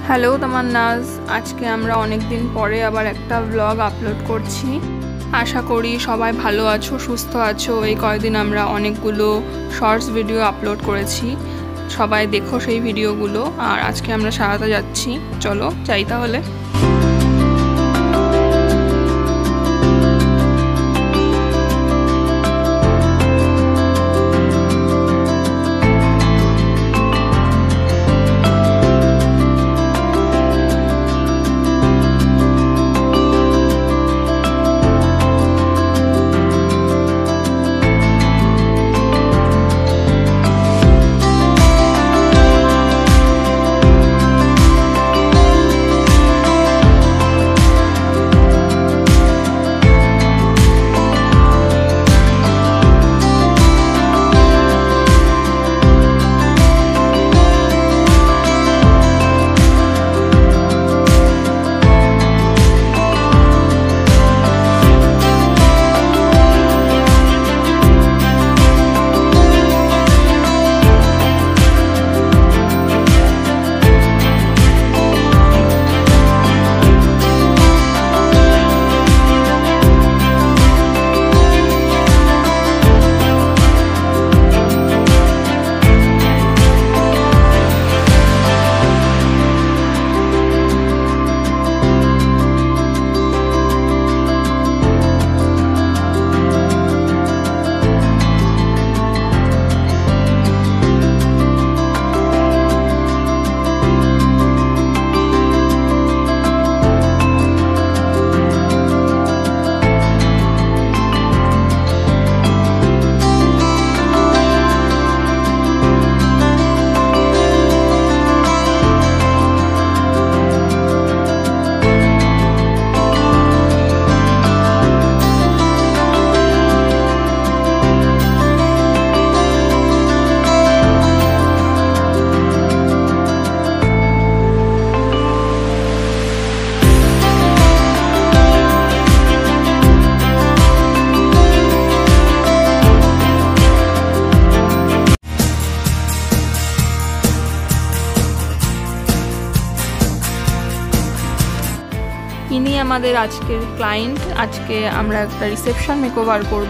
Hello Tamannaz, আজকে আমরা অনেক দিন পরে আবার একটা ব্লগ আপলোড করছি। আশা করি সবাই ভালো আছো, সুস্থ আছো। এই কয়েকদিন আমরা অনেকগুলো শর্টস ভিডিও আপলোড করেছি, সবাই দেখো সেই ভিডিওগুলো। আর আজকে আমরা সারাতে যাচ্ছি, চলো যাই তাহলে। ইনি আমাদের আজকের ক্লায়েন্ট। আজকে আমরা একটা রিসেপশন মেকওভার করব।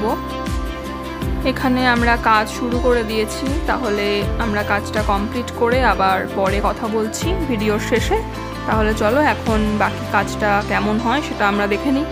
এখানে আমরা কাজ শুরু করে দিয়েছি, তাহলে আমরা কাজটা কমপ্লিট করে আবার পরে কথা বলছি ভিডিওর শেষে। তাহলে চলো এখন বাকি কাজটা কেমন হয় সেটা আমরা দেখে নিই।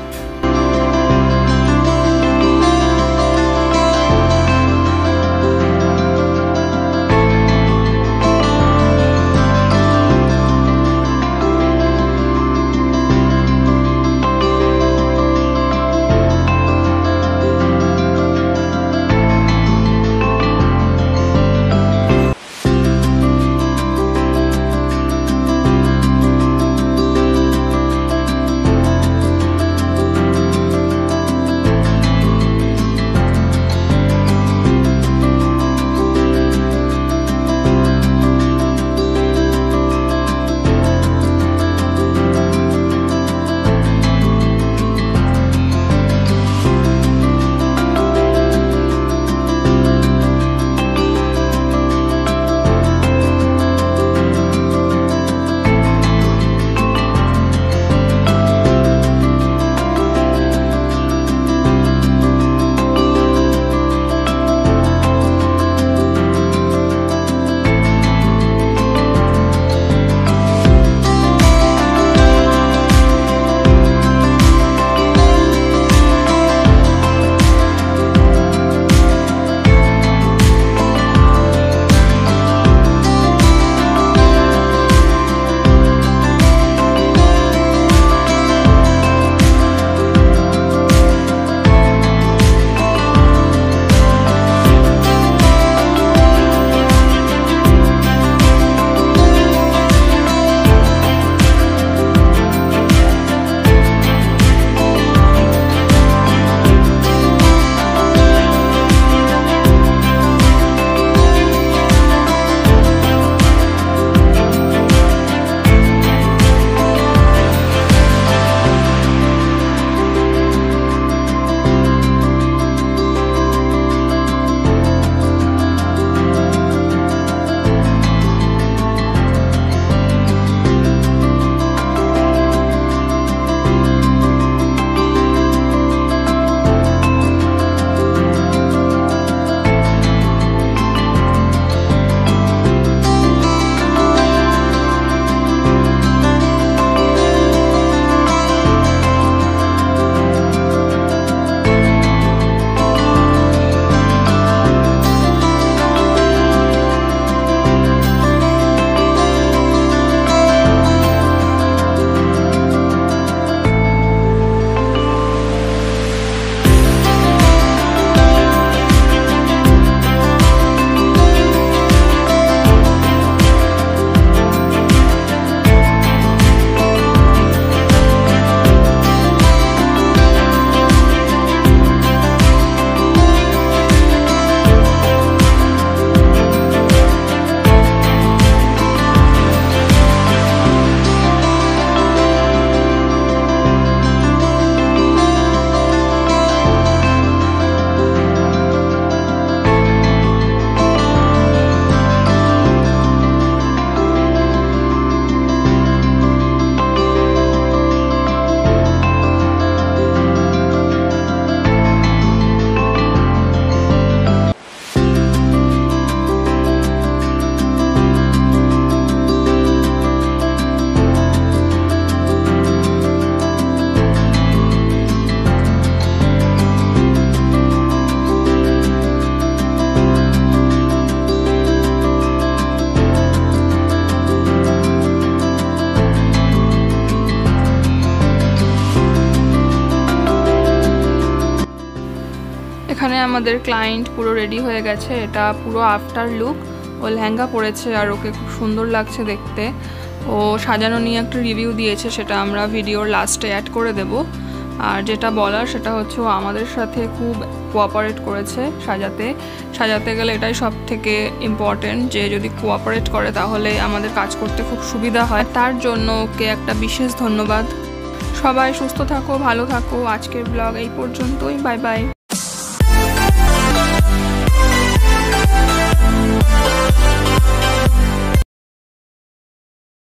এখানে আমাদের ক্লায়েন্ট পুরো রেডি হয়ে গেছে। এটা পুরো আফটার লুক। ও লেহেঙ্গা পরেছে আর ওকে খুব সুন্দর লাগছে দেখতে। ও সাজানো নিয়ে একটা রিভিউ দিয়েছে, সেটা আমরা ভিডিওর লাস্টে অ্যাড করে দেব। আর যেটা বলার সেটা হচ্ছে ও আমাদের সাথে খুব কোঅপারেট করেছে সাজাতে গেলে এটাই সব থেকে ইম্পর্টেন্ট, যে যদি কোঅপারেট করে তাহলে আমাদের কাজ করতে খুব সুবিধা হয়। তার জন্য ওকে একটা বিশেষ ধন্যবাদ। সবাই সুস্থ থাকো, ভালো থাকো। আজকের ব্লগ এই পর্যন্তই। Bye by.